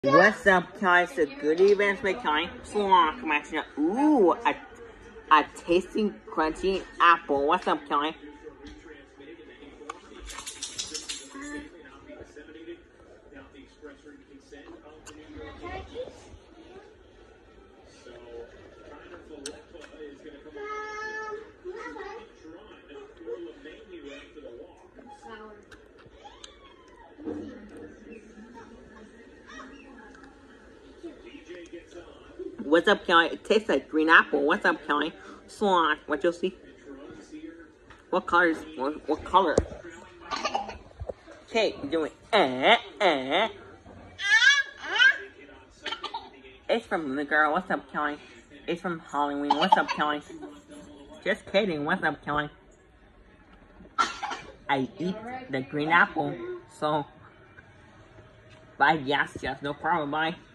What's up, guys? The Good Events with Kelly. Ooh, a tasty, crunchy apple. What's up, Kelly? What's up, Kelly? It tastes like green apple. What's up, Kelly? Salon. What you'll see? What colors? What color? Okay, you're doing It's from the girl. What's up, Kelly? It's from Halloween. What's up, Kelly? Just kidding. What's up, Kelly? I eat the green apple. So, bye, yes, no problem, bye.